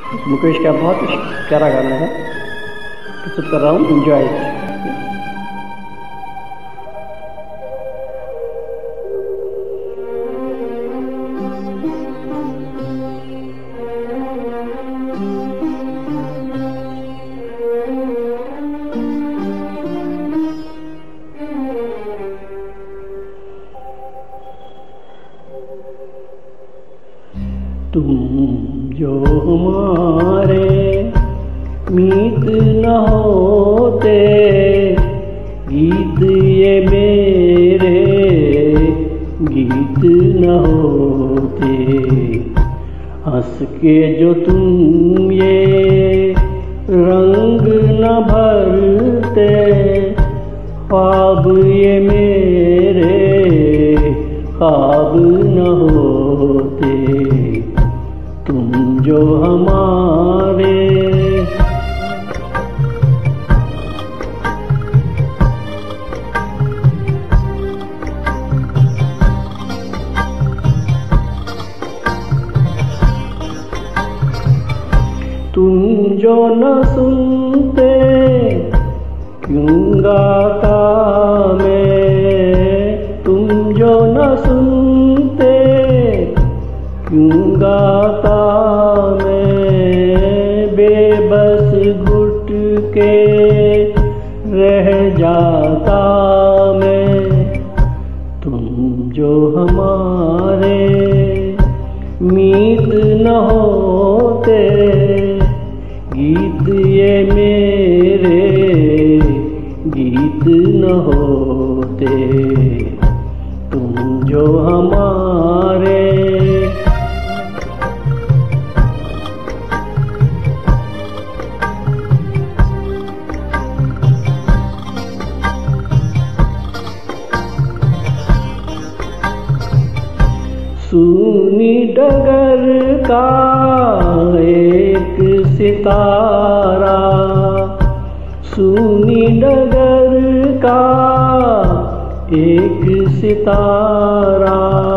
मुकेश का बहुत प्यारा गाना है, प्रस्तुत कर रहा हूँ, एंजॉय इट। तुम जो हमारे मीत न होते, गीत ये मेरे गीत न होते। हंस के जो तुम ये रंग न भरते, ख्वाब ये मेरे ख्वाब न होते। तुम जो हमारे तुम जो न सुनते, क्यों गाता मैं। तुम जो न सुनते, क्यों गाता मैं। बेबस घुट के रह जाता मैं। तुम जो हमारे मीत न होते, गीत ये मेरे गीत न होते। तुम जो हमारे सूनी डगर का एक सितारा, सूनी डगर का एक सितारा।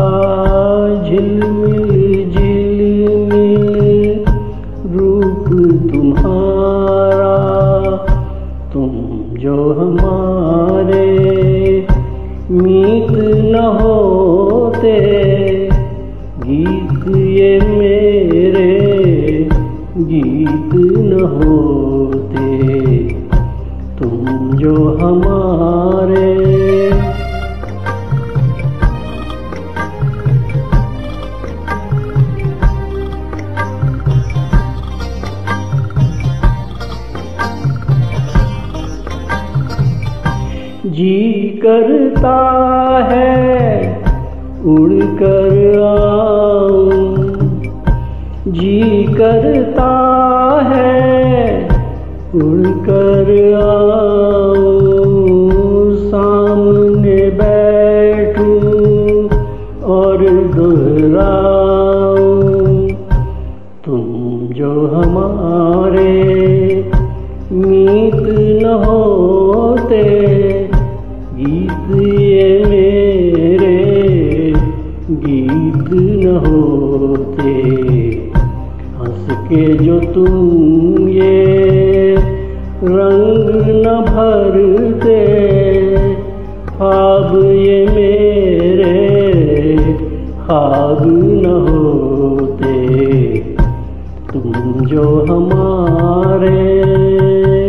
झिलमिल झिलमिल रूप तुम्हारा। तुम जो हमारे मीत न होते, गीत ये मेरे गीत न होते। तुम जो हमारे जी करता है उड़कर आऊं, जी करता है उड़कर आऊं। सामने बैठूं और दोहराऊं। तुम जो हमारे मीत न होते, गीत ये मेरे गीत न होते। हंस के जो तुम ये रंग न भरते, ख्वाब ये मेरे ख्वाब न होते। तुम जो हमारे